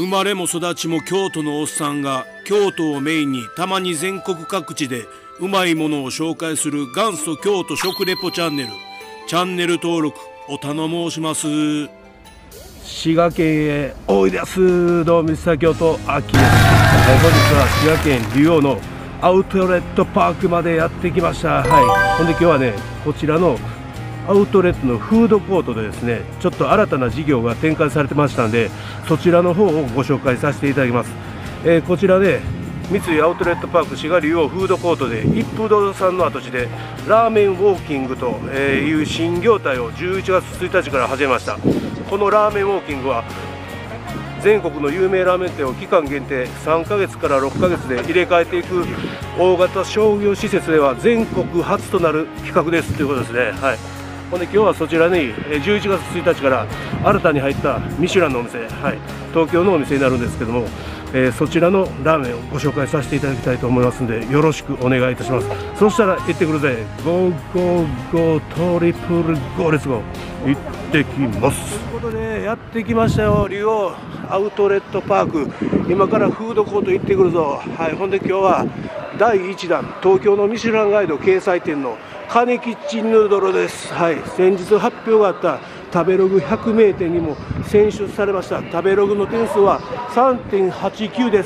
生まれも育ちも京都のおっさんが京都をメインにたまに全国各地でうまいものを紹介する元祖京都食レポチャンネル。チャンネル登録お頼申します。 滋賀県へおいでやす。どうもミスター京都秋です。本日は滋賀県竜王のアウトレットパークまでやってきました。ほんで今日はね、こちらのアウトレットのフードコートでですね、ちょっと新たな事業が展開されてましたんで、そちらの方をご紹介させていただきます。こちらで三井アウトレットパーク滋賀竜王フードコートで一風堂さんの跡地でラーメンウォーキングという新業態を11月1日から始めました。このラーメンウォーキングは全国の有名ラーメン店を期間限定3ヶ月から6ヶ月で入れ替えていく大型商業施設では全国初となる企画ですということですね。ほんで今日はそちらに11月1日から新たに入ったミシュランのお店、東京のお店になるんですけども、そちらのラーメンをご紹介させていただきたいと思いますので、よろしくお願いいたします。そしたら行ってくるぜ。ゴーゴーゴートリプルゴーレッツゴー。行ってきます。ということでやってきましたよ、竜王アウトレットパーク。今からフードコート行ってくるぞ。ほんで今日は第1弾、東京のミシュランガイド掲載店のカネキッチンヌードルです。先日発表があった食べログ100名店にも選出されました。食べログの点数は 3.89 です。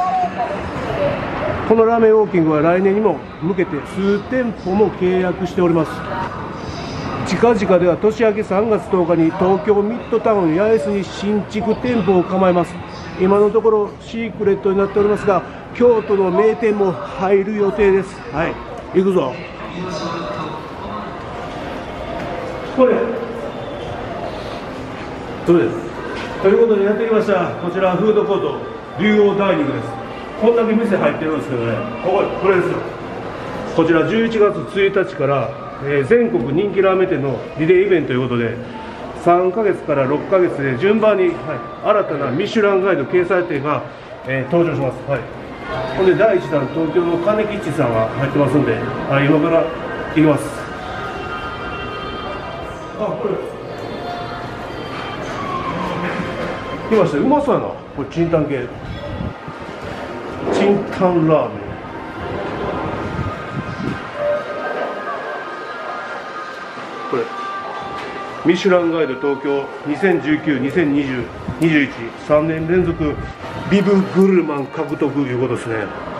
このラーメンウォーキングは来年にも向けて数店舗も契約しております。近々では年明け3月10日に東京ミッドタウン八重洲に新築店舗を構えます。今のところシークレットになっておりますが、京都の名店も入る予定です。行くぞ。これそうです。ということでやってきました。こちらフードコート竜王ダイニングです。こんだけ店入ってるんですけどね、これですよ。こちら11月1日から、全国人気ラーメン店のリレーイベントということで3ヶ月から6ヶ月で順番に、新たなミシュランガイド掲載店が、登場します。ほんで第1弾東京のカネキッチさんが入ってますんで、今から行きます。これ来ました。うまそうやな。これチンタン系、チンタンラーメン。これミシュランガイド東京2019、2020、21、3年連続ビブグルマン獲得ということですね。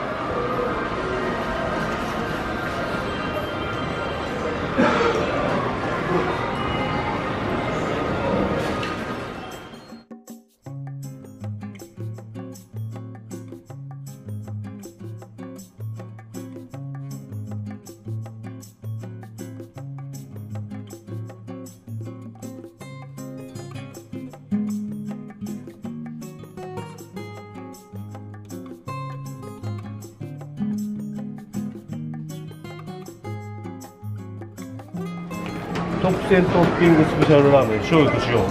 特選トッピングスペシャルラーメン醤油と塩。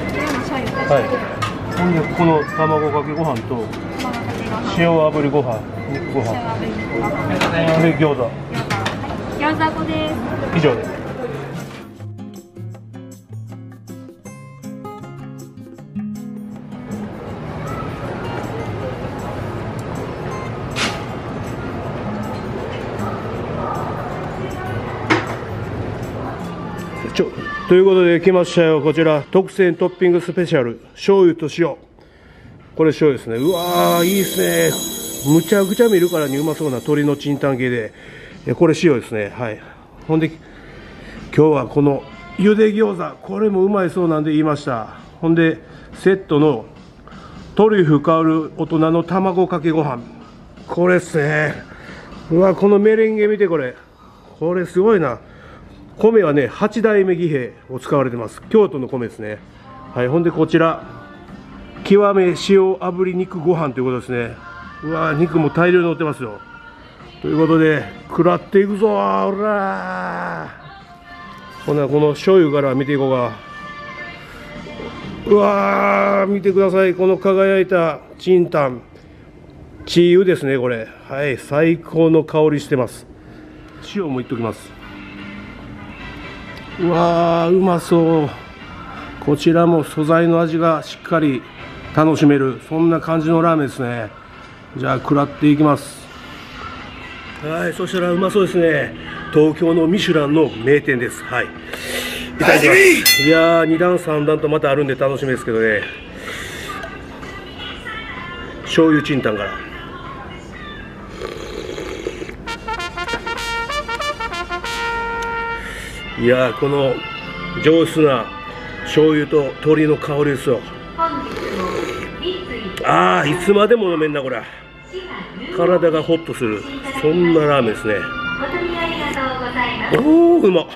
ほんでこの卵かけご飯と塩炙りご飯、肉ご飯で餃子5です。以上です。ということで来ましたよ。こちら特選トッピングスペシャル醤油と塩。これ醤油ですね。うわーいいですね。むちゃくちゃ見るからにうまそうな鶏のチンタン系で、これ塩ですね。ほんで今日はこのゆで餃子、これもうまいそうなんで言いました。ほんでセットのトリュフ香る大人の卵かけご飯、これっすね。うわ、このメレンゲ見て、これすごいな。米はね、八代目義兵を使われてます。京都の米ですね。ほんでこちら極め塩炙り肉ご飯ということですね。うわ、肉も大量に乗ってますよ。ということで食らっていくぞ。ほら、ほなこの醤油から見ていこうか。うわー、見てください。この輝いたチンタン、チー油ですね、これ。最高の香りしてます。塩もいっときます。うわー、うまそう。こちらも素材の味がしっかり楽しめる、そんな感じのラーメンですね。じゃあ食らっていきます。はい、そしたらうまそうですね。東京のミシュランの名店です。はい、いただきます。いやー、2段3段とまたあるんで楽しみですけどね。醤油チンタンから。いやー、この上質な醤油と鶏の香りですよ。ああ、いつまでも飲めんなこれ。体がホッとする、そんなラーメンですね。おお、うまっ。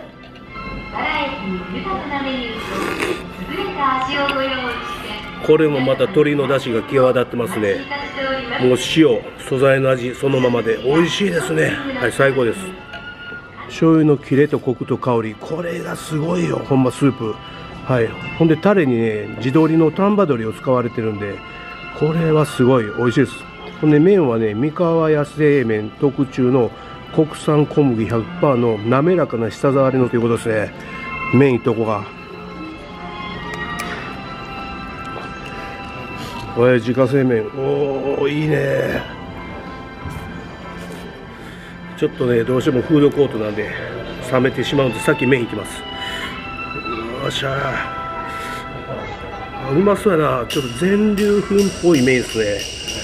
これもまた鶏の出汁が際立ってますね。もう塩、素材の味そのままで美味しいですね。はい、最高です。醤油のキレとコクと香り、これがすごいよ、ほんまスープ。はい、ほんでタレにね、地鶏の丹波鶏を使われてるんで、これはすごい美味しいです。ほんで麺はね、三河屋製麺特注の国産小麦 100% の滑らかな舌触りのということですね。麺いっとこが。これ自家製麺、おお、いいね。ちょっとね、どうしてもフードコートなんで冷めてしまうんで、さっき麺いきます。よっしゃー、うまそうやな。ちょっと全粒粉っぽい麺ですね。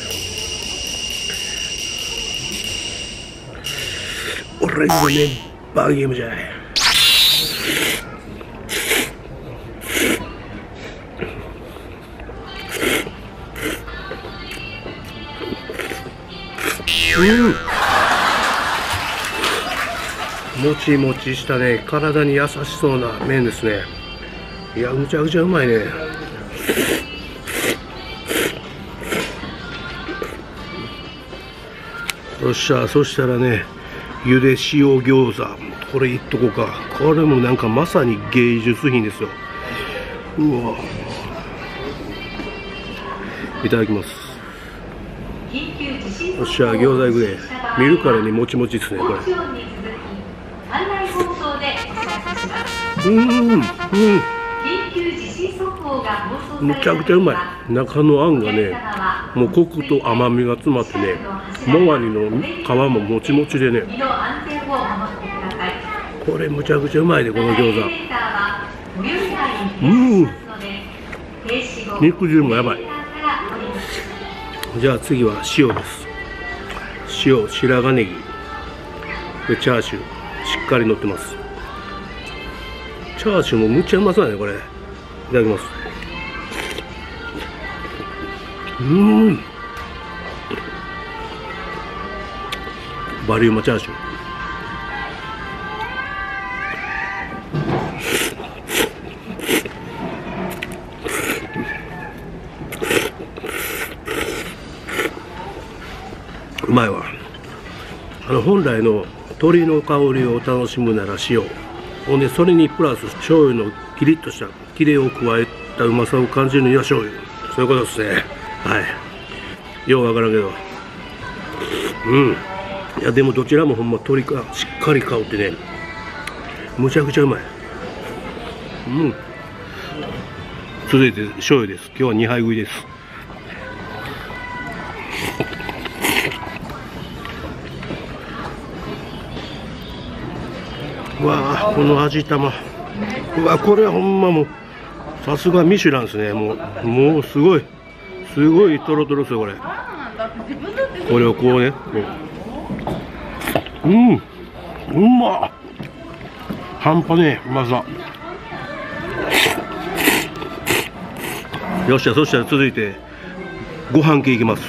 俺のね、バーゲームじゃない。もちもちしたね、体に優しそうな麺ですね。いや、むちゃくちゃうまいね。よっしゃ、そしたらね、ゆで塩餃子、これいっとこうか。これもなんかまさに芸術品ですよ。うわ、いただきます。よっしゃ、餃子いくで。見るからにもちもちですね、これ。むちゃくちゃうまい。中のあんがね、もうコクと甘みが詰まってね、周りの皮ももちもちでね、これむちゃくちゃうまいで、この餃子。肉汁もやばい。じゃあ次は塩です。塩、白髪ネギでチャーシューしっかり乗ってます。チャーシューもむっちゃうまそうだね、これ。いただきます。バリウマチャーシュー。うまいわ。本来の鶏の香りを楽しむなら塩、ほんでそれにプラス醤油のキリッとしたキレを加えたうまさを感じるには醤油、そういうことですね。はい、ようわからんけど、いやでもどちらもほんま鶏がしっかり香ってね、むちゃくちゃうまい。続いて醤油です。今日は2杯食いです。うわあ、この味玉、うわ、これはほんまもうさすがミシュランですね。もうすごいトロトロですよ、これ。これをこうね、うまっ、半端ねえうまさ。よっしゃ、そしたら続いてご飯系いきます。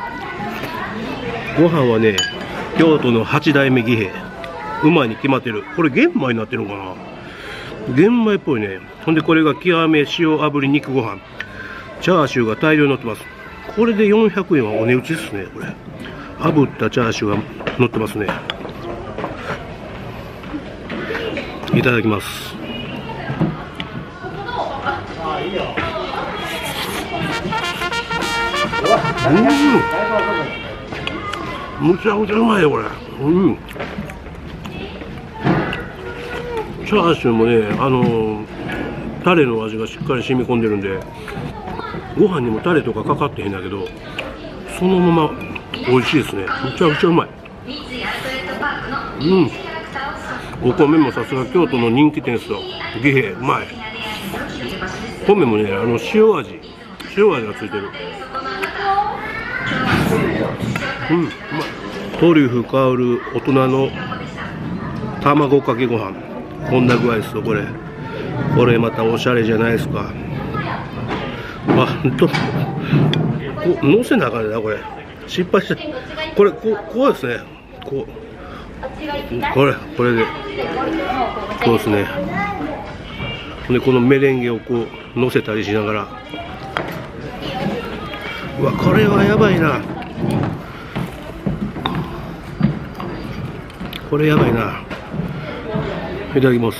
ご飯はね、京都の八代目儀兵うまいに決まってる。これ玄米になってるのかな、玄米っぽいね。ほんでこれが極め塩炙り肉ご飯、チャーシューが大量に乗ってます。これで400円はお値打ちですね。これ炙ったチャーシューが乗ってますね。いただきます。むちゃくちゃうまいよこれ。チャーシューもね、タレの味がしっかり染み込んでるんで、 ご飯にもタレとかかかってへんだけど、そのまま美味しいですね。めちゃくちゃうまい。お米もさすが京都の人気店ですよ。義兵うまい。米もね、塩味がついてる。うまい。トリュフ香る大人の卵かけご飯、こんな具合ですよ。これまたおしゃれじゃないですか。のせなあかんねんな、これ失敗して、こうですね。これでこうですね。でこのメレンゲをこうのせたりしながら、うわ、これはやばいな。これやばいな。いただきます。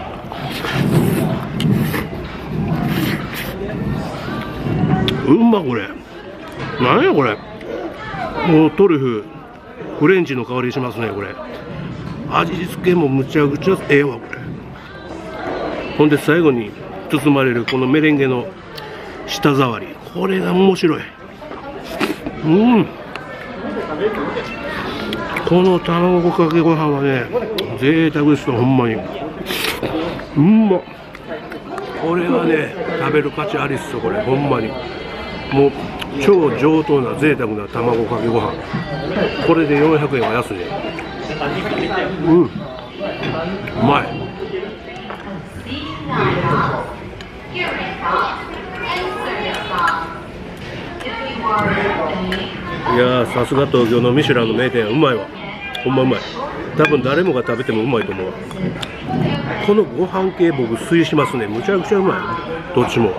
うま、これなんやこれ。もうトリュフフレンチの香りしますね。これ味付けもむちゃくちゃええわこれ。ほんで最後に包まれるこのメレンゲの舌触り、これが面白い。この卵かけご飯はね、贅沢ですよ、ほんまに。これはね、食べる価値ありっすよ、これ、ほんまに。もう、超上等な贅沢な卵かけご飯。これで400円は安いね。うまい。いやー、さすが東京のミシュランの名店、うまいわ。ほんまうまい。多分誰もが食べてもうまいと思うわ。このご飯系僕推しますね。むちゃくちゃうまい、どっちも。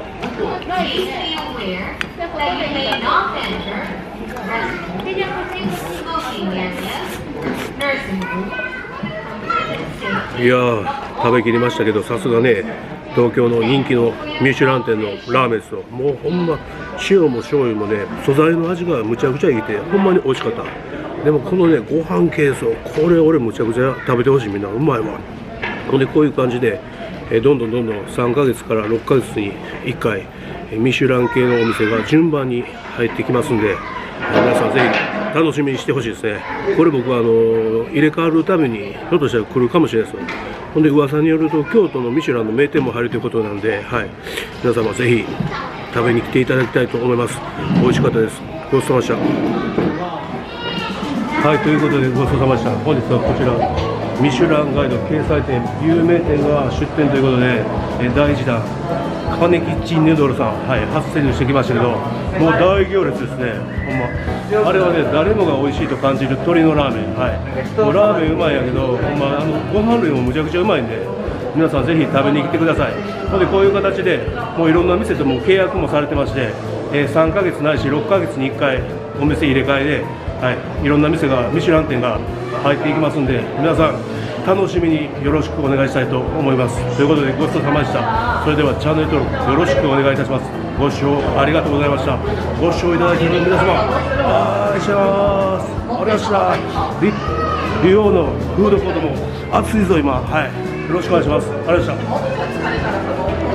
いやー、食べきりましたけど、さすがね、東京の人気のミシュラン店のラーメンですよ。もうほんま塩も醤油もね、素材の味がむちゃくちゃいいて、ほんまに美味しかった。でもこのね、ご飯系ですよ、これ俺むちゃくちゃ食べてほしい。みんなうまいわ。ほんでこういう感じでどんどん3ヶ月から6ヶ月に1回ミシュラン系のお店が順番に入ってきますんで、皆さんぜひ楽しみにしてほしいですね。これ僕は入れ替わるためにひょっとしたら来るかもしれないですよ。ほんで噂によると京都のミシュランの名店も入るということなんで、はい、皆様ぜひ食べに来ていただきたいと思います。美味しかったです。ごちそうさまでした。はい、ということでごちそうさまでした。本日はこちらミシュランガイド掲載店、有名店が出店ということで、第1弾カネキッチンヌードルさん、はい、初潜入してきましたけど、もう大行列ですね。ほんまあれはね、誰もが美味しいと感じる鶏のラーメン、はい、もうラーメンうまいんやけど、ほんまご飯類もむちゃくちゃうまいんで、皆さんぜひ食べに来てください。ほんでこういう形でもういろんな店とも契約もされてまして、3ヶ月ないし6ヶ月に1回お店入れ替えで、はい、いろんな店がミシュラン店が入っていきますんで、皆さん楽しみによろしくお願いしたいと思います。ということでごちそうさまでした。それではチャンネル登録よろしくお願いいたします。ご視聴ありがとうございました。ご視聴いただきの皆様、ありがとうございます。ありがとうございました。リオのフードコートも暑いぞ今、はい、よろしくお願いします。ありがとうございました。